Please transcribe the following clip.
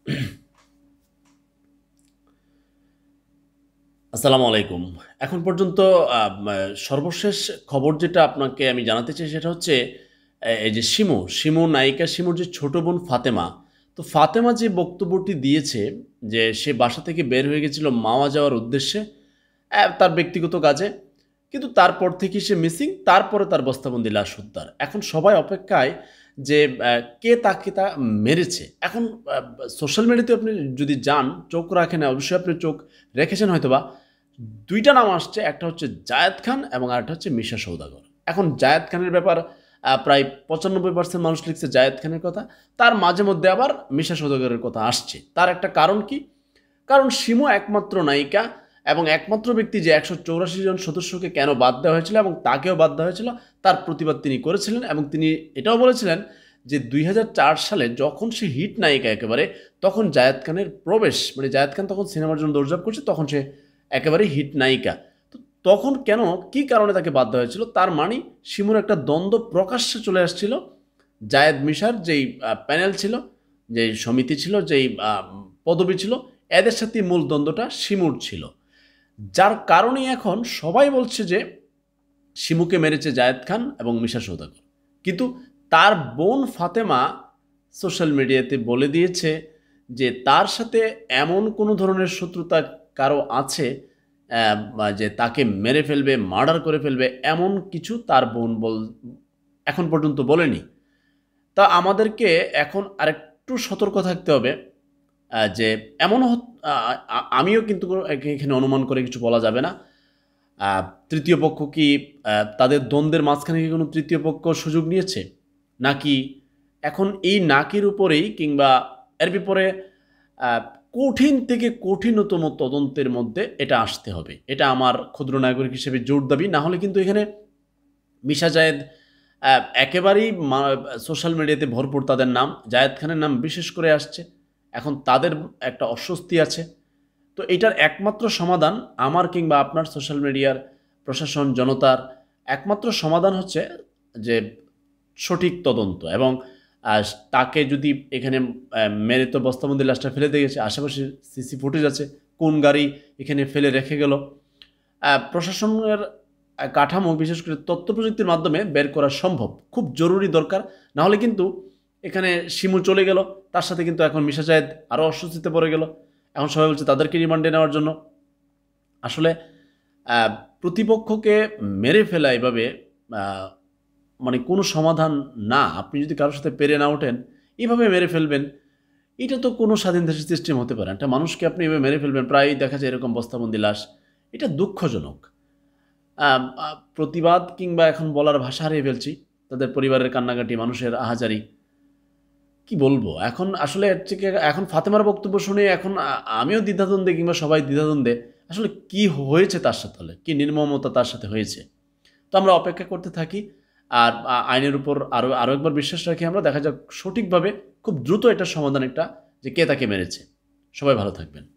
আসসালামু আলাইকুম। এখন পর্যন্ত সর্বশেষ খবর যেটা আপনাকে আমি জানাতে চাই সেটা হচ্ছে এই যে শিমু নায়িকা শিমুর যে ছোট বোন ফাতেমা। তো ফাতেমা যে বক্তব্যটি দিয়েছে যে সে বাসা থেকে বের হয়ে গেছিল মাওয়া যাওয়ার উদ্দেশ্যে তার ব্যক্তিগত কাজে। কিন্তু তারপর থেকেই সে মিসিং। তারপরে তার বস্তাবন্দি লাশ উদ্ধার। এখন সবাই অপেক্ষায় যে কে তাকে মেরেছে। এখন সোশ্যাল মিডিয়াতে আপনি যদি যান, চোখ রাখেন, অবশ্যই আপনি চোখ রেখেছেন হয়তোবা। ২ টা নাম আসছে। একটা হচ্ছে জায়েদ খান এবং আরেকটা হচ্ছে মিশা সওদাগর। এখন জায়েদ খানের ব্যাপার প্রায় ৯৫% মানুষ লিখছে জায়েদ খানের কথা। তার মাঝে মধ্যে আবার মিশা সওদাগরের কথা আসছে। তার একটা কারণ কি? কারণ শিমু একমাত্র নায়িকা এবং একমাত্র ব্যক্তি যে ১৮৪ জন সদস্যকে কেন বাদ দেওয়া হয়েছিল এবং তাকেও বাদ দেওয়া হয়েছিল, তার প্রতিবাদ তিনি করেছিলেন এবং তিনি এটাও বলেছিলেন যে ২০০৪ সালে যখন সে হিট নায়িকা একেবারে, তখন জায়েদ খানের প্রবেশ, মানে জায়েদ খান তখন সিনেমার জন্য দৌড়ঝাঁপ করছে, তখন সে একেবারে হিট নায়িকা। তো তখন কেন, কি কারণে তাকে বাদ দেওয়া হয়েছিল, তার মানে শিমুর একটা দ্বন্দ্ব প্রকাশ্যে চলে আসছিল। জায়েদ মিশার যেই প্যানেল ছিল, যেই সমিতি ছিল, যেই পদবি ছিল, এদের সাথে মূল দ্বন্দ্বটা শিমুর ছিল। যার কারণেই এখন সবাই বলছে যে শিমুকে মেরেছে জায়েদ খান এবং মিশা সওদাগর। কিন্তু তার বোন ফাতেমা সোশ্যাল মিডিয়াতে বলে দিয়েছে যে তার সাথে এমন কোনো ধরনের শত্রুতা কারো আছে যে তাকে মেরে ফেলবে, মার্ডার করে ফেলবে, এমন কিছু তার বোন এখন পর্যন্ত বলেনি। তা আমাদেরকে এখন আরেকটু সতর্ক থাকতে হবে যে এমনও আমিও কিন্তু এখানে অনুমান করে কিছু বলা যাবে না। তৃতীয় পক্ষ কি তাদের দ্বন্দ্বের মাঝখানে কি কোনো তৃতীয় পক্ষ সুযোগ নিয়েছে? নাকি এখন এই নাকির উপরেই কিংবা এর বিপরে আ কঠিন থেকে কঠিনতম তদন্তের মধ্যে এটা আসতে হবে। এটা আমার ক্ষুদ্র নাগরিক হিসেবে জোর দাবি। না হলে কিন্তু এখানে মিশা জায়েদ আ একেবারেই সোশ্যাল মিডিয়াতে ভরপুর তাদের নাম। জায়েদ খানের নাম বিশেষ করে আসছে। এখন তাদের একটা অস্বস্তি আছে। তো এটার একমাত্র সমাধান আমার কিংবা আপনার সোশ্যাল মিডিয়ার প্রশাসন, জনতার একমাত্র সমাধান হচ্ছে যে সঠিক তদন্ত এবং আ তাকে যদি এখানে মেরে তো বস্তাবন্দি লাশটা ফেলে দিয়ে গেছে, আশেপাশে সিসি ফুটেজ আছে। কোন গাড়ি এখানে ফেলে রেখে গেল? প্রশাসনের কাঠামো বিশেষ করে তথ্য প্রযুক্তির মাধ্যমে বের করা সম্ভব। খুব জরুরি দরকার। না হলে কিন্তু এখানে শিমু চলে গেল। তার সাথে কিন্তু এখন মিশা জায়েদ আরও অস্বস্তিতে পড়ে গেল। এখন সবাই বলছে তাদেরকে রিমান্ডে নেওয়ার জন্য। আসলে আ প্রতিপক্ষকে মেরে ফেলা এভাবে আ মানে কোনো সমাধান না। আপনি যদি কারো সাথে পেরে না ওঠেন, এভাবে মেরে ফেলবেন, এটা তো কোনো স্বাধীন দেশের সিস্টেম হতে পারে না। একটা মানুষকে আপনি এভাবে মেরে ফেলবেন, প্রায়ই দেখা যায় এরকম বস্তাবন্দি লাশ। এটা দুঃখজনক। আম আ প্রতিবাদ কিংবা এখন বলার ভাষা হারিয়ে ফেলছি। তাদের পরিবারের কান্নাকাটি, মানুষের আহাজারি। কি বলবো? এখন আসলে এর থেকে এখন ফাতেমার বক্তব্য শুনে এখন আমিও দ্বিধাদ্বন্দ্বে কিংবা সবাই দ্বিধাদ্বন্দ্বে। আসলে কি হয়েছে তার সাথে হলে? কি নির্মমতা তার সাথে হয়েছে? তো আমরা অপেক্ষা করতে থাকি। আর আইনের উপর আরো আরো একবার বিশ্বাস রাখি আমরা। দেখা যাক সঠিকভাবে খুব দ্রুত এটার সমাধান একটা যে কে তাকে মেরেছে। সবাই ভালো থাকবেন।